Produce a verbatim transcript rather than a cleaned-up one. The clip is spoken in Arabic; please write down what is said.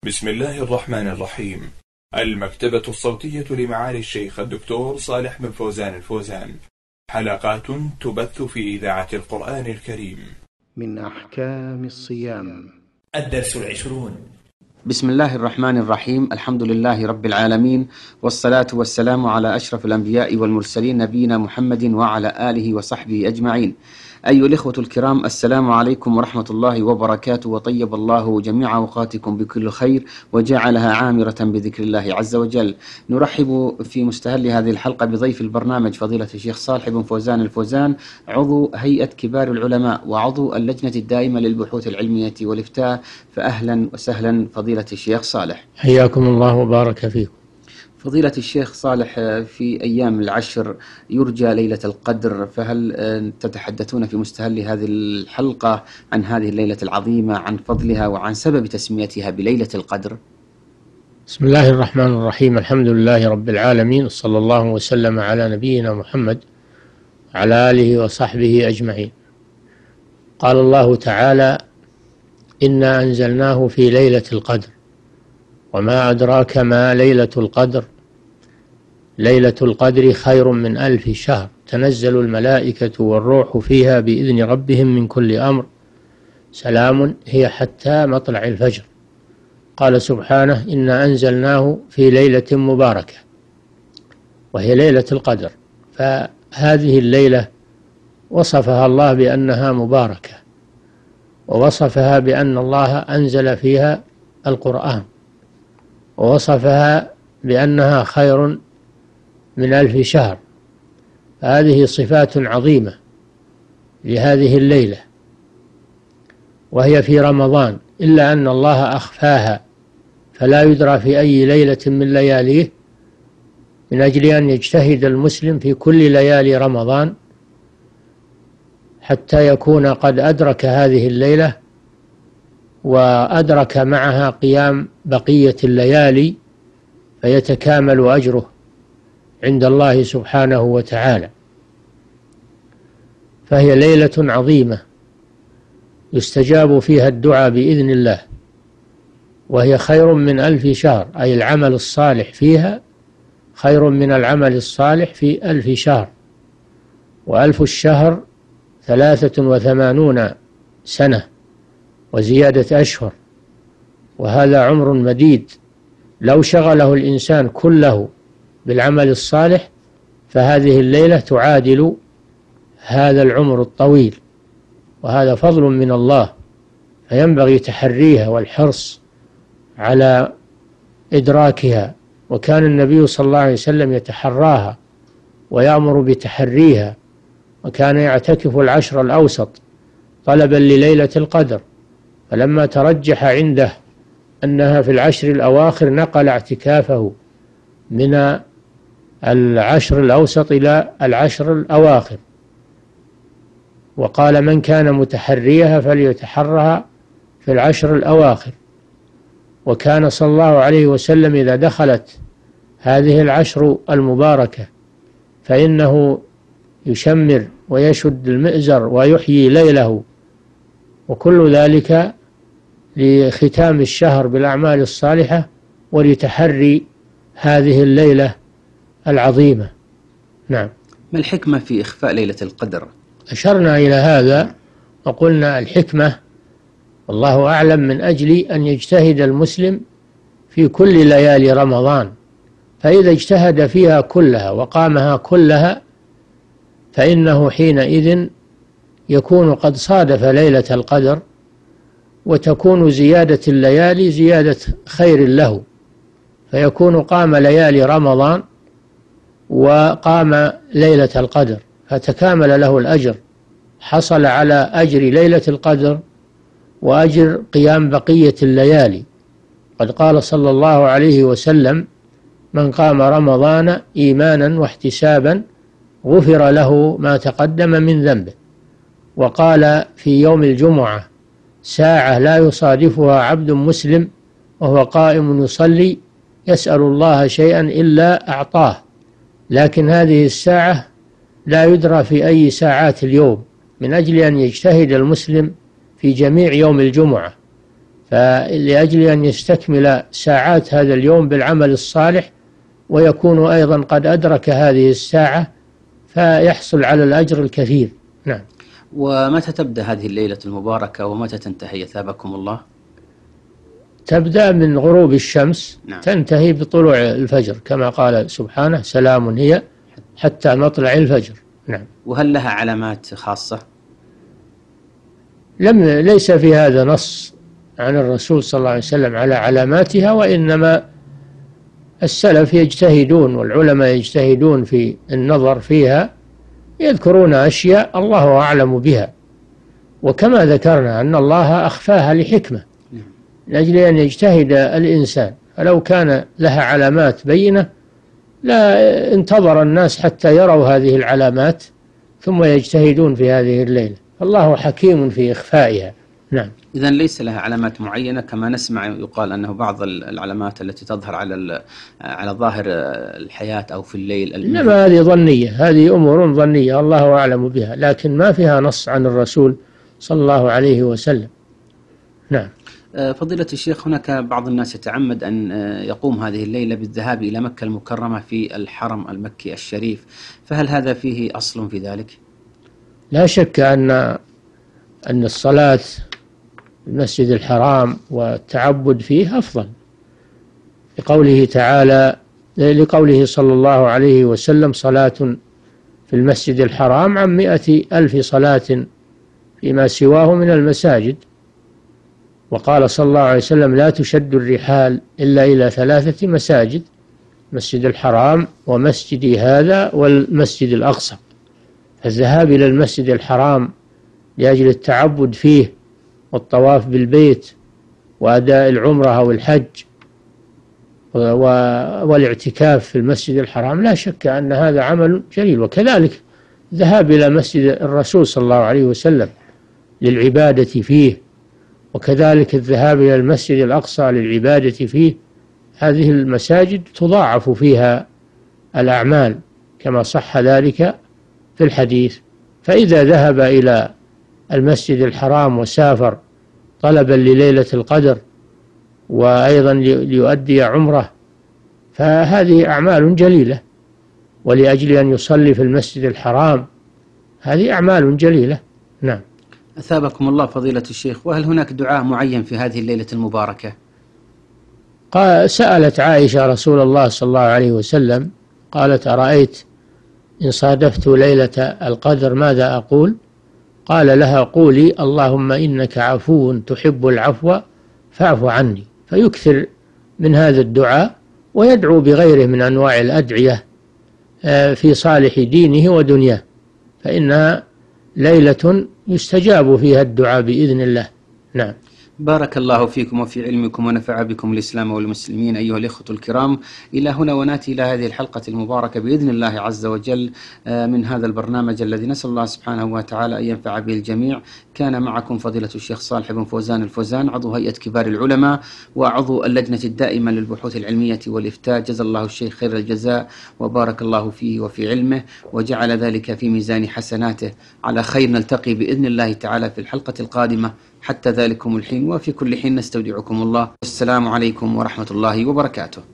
بسم الله الرحمن الرحيم. المكتبة الصوتية لمعالي الشيخ الدكتور صالح بن فوزان الفوزان، حلقات تبث في إذاعة القرآن الكريم. من أحكام الصيام. الدرس العشرون. بسم الله الرحمن الرحيم. الحمد لله رب العالمين، والصلاة والسلام على أشرف الأنبياء والمرسلين نبينا محمد وعلى آله وصحبه أجمعين. أيها الإخوة الكرام، السلام عليكم ورحمة الله وبركاته، وطيب الله جميع أوقاتكم بكل خير وجعلها عامرة بذكر الله عز وجل. نرحب في مستهل هذه الحلقة بضيف البرنامج فضيلة الشيخ صالح بن فوزان الفوزان، عضو هيئة كبار العلماء وعضو اللجنة الدائمة للبحوث العلمية والإفتاء. فأهلا وسهلا فضيلة الشيخ صالح. حياكم الله وبارك فيكم. فضيلة الشيخ صالح، في أيام العشر يرجى ليلة القدر، فهل تتحدثون في مستهل هذه الحلقة عن هذه الليلة العظيمة، عن فضلها وعن سبب تسميتها بليلة القدر؟ بسم الله الرحمن الرحيم. الحمد لله رب العالمين، صلى الله وسلم على نبينا محمد وعلى آله وصحبه أجمعين. قال الله تعالى: إنا أنزلناه في ليلة القدر وما أدراك ما ليلة القدر ليلة القدر خير من ألف شهر تنزل الملائكة والروح فيها بإذن ربهم من كل أمر سلام هي حتى مطلع الفجر. قال سبحانه: إنا أنزلناه في ليلة مباركة، وهي ليلة القدر. فهذه الليلة وصفها الله بأنها مباركة، ووصفها بأن الله أنزل فيها القرآن، ووصفها بأنها خير من ألف شهر. هذه صفات عظيمة لهذه الليلة، وهي في رمضان، إلا أن الله أخفاها فلا يدرى في أي ليلة من لياليه، من أجل أن يجتهد المسلم في كل ليالي رمضان حتى يكون قد أدرك هذه الليلة وأدرك معها قيام بقية الليالي، فيتكامل أجره عند الله سبحانه وتعالى. فهي ليلة عظيمة يستجاب فيها الدعاء بإذن الله، وهي خير من ألف شهر، أي العمل الصالح فيها خير من العمل الصالح في ألف شهر. وألف الشهر ثلاثة وثمانون سنة وزيادة أشهر، وهذا عمر مديد. لو شغله الإنسان كله بالعمل الصالح فهذه الليلة تعادل هذا العمر الطويل، وهذا فضل من الله، فينبغي تحريها والحرص على إدراكها. وكان النبي صلى الله عليه وسلم يتحراها ويأمر بتحريها، وكان يعتكف العشر الأوسط طلبا لليلة القدر، فلما ترجح عنده أنها في العشر الأواخر نقل اعتكافه من العشر الأوسط إلى العشر الأواخر، وقال: من كان متحريها فليتحرها في العشر الأواخر. وكان صلى الله عليه وسلم إذا دخلت هذه العشر المباركة فإنه يشمر ويشد المئزر ويحيي ليله، وكل ذلك لختام الشهر بالأعمال الصالحة ولتحري هذه الليلة العظيمة. نعم. ما الحكمة في إخفاء ليلة القدر؟ أشرنا إلى هذا وقلنا الحكمة والله أعلم من أجل أن يجتهد المسلم في كل ليالي رمضان، فإذا اجتهد فيها كلها وقامها كلها فإنه حينئذ يكون قد صادف ليلة القدر، وتكون زيادة الليالي زيادة خير له، فيكون قام ليالي رمضان وقام ليلة القدر فتكامل له الأجر، حصل على أجر ليلة القدر وأجر قيام بقية الليالي. قد قال صلى الله عليه وسلم: من قام رمضان إيمانا واحتسابا غفر له ما تقدم من ذنبه. وقال في يوم الجمعة: ساعة لا يصادفها عبد مسلم وهو قائم يصلي يسأل الله شيئا إلا أعطاه، لكن هذه الساعة لا يدرى في أي ساعات اليوم، من أجل أن يجتهد المسلم في جميع يوم الجمعة فلأجل أن يستكمل ساعات هذا اليوم بالعمل الصالح ويكون أيضا قد أدرك هذه الساعة فيحصل على الأجر الكثير. نعم. ومتى تبدأ هذه الليلة المباركة ومتى تنتهي أثابكم الله؟ تبدأ من غروب الشمس. نعم. تنتهي بطلوع الفجر كما قال سبحانه سلام هي حتى مطلع الفجر. نعم. وهل لها علامات خاصة؟ لم ليس في هذا نص عن الرسول صلى الله عليه وسلم على علاماتها، وإنما السلف يجتهدون والعلماء يجتهدون في النظر فيها، يذكرون أشياء الله أعلم بها، وكما ذكرنا أن الله أخفاها لحكمة لأجل أن يجتهد الإنسان، فلو كان لها علامات بينة لا انتظر الناس حتى يروا هذه العلامات ثم يجتهدون في هذه الليلة، الله حكيم في إخفائها. نعم. إذن ليس لها علامات معينة كما نسمع يقال أنه بعض العلامات التي تظهر على على ظاهر الحياة أو في الليل. إنما هذه ظنية، هذه أمور ظنية الله أعلم بها، لكن ما فيها نص عن الرسول صلى الله عليه وسلم. نعم. فضيلة الشيخ، هناك بعض الناس يتعمد أن يقوم هذه الليلة بالذهاب إلى مكة المكرمة في الحرم المكي الشريف، فهل هذا فيه أصل في ذلك؟ لا شك أن أن الصلاة في المسجد الحرام والتعبد فيه أفضل، لقوله تعالى لقوله صلى الله عليه وسلم صلاة في المسجد الحرام عن مئة ألف صلاة فيما سواه من المساجد. وقال صلى الله عليه وسلم لا تشد الرحال إلا إلى ثلاثة مساجد، مسجد الحرام ومسجدي هذا والمسجد الأقصى. الذهاب إلى المسجد الحرام لأجل التعبد فيه والطواف بالبيت وأداء العمرة أو الحج والاعتكاف في المسجد الحرام لا شك أن هذا عمل جليل، وكذلك الذهاب إلى مسجد الرسول صلى الله عليه وسلم للعبادة فيه، وكذلك الذهاب إلى المسجد الأقصى للعبادة فيه. هذه المساجد تضاعف فيها الأعمال كما صح ذلك في الحديث، فإذا ذهب إلى المسجد الحرام وسافر طلبا لليلة القدر وأيضا ليؤدي عمره فهذه أعمال جليلة، ولأجل أن يصلي في المسجد الحرام هذه أعمال جليلة. نعم. أثابكم الله فضيلة الشيخ، وهل هناك دعاء معين في هذه الليلة المباركة؟ قال سألت عائشة رسول الله صلى الله عليه وسلم قالت أرأيت إن صادفت ليلة القدر ماذا أقول؟ قال لها قولي اللهم إنك عفو تحب العفو فاعف عني، فيكثر من هذا الدعاء ويدعو بغيره من أنواع الأدعية في صالح دينه ودنياه، فإنها ليلة يستجاب فيها الدعاء بإذن الله. نعم. بارك الله فيكم وفي علمكم ونفع بكم الإسلام والمسلمين أيها الإخوة الكرام. إلى هنا ونأتي إلى هذه الحلقة المباركة بإذن الله عز وجل من هذا البرنامج الذي نسأل الله سبحانه وتعالى أن ينفع به الجميع. كان معكم فضيلة الشيخ صالح بن فوزان الفوزان، عضو هيئة كبار العلماء وعضو اللجنة الدائمة للبحوث العلمية والإفتاء. جزا الله الشيخ خير الجزاء وبارك الله فيه وفي علمه وجعل ذلك في ميزان حسناته. على خير نلتقي بإذن الله تعالى في الحلقة القادمة. حتى ذلكم الحين وفي كل حين نستودعكم الله. السلام عليكم ورحمة الله وبركاته.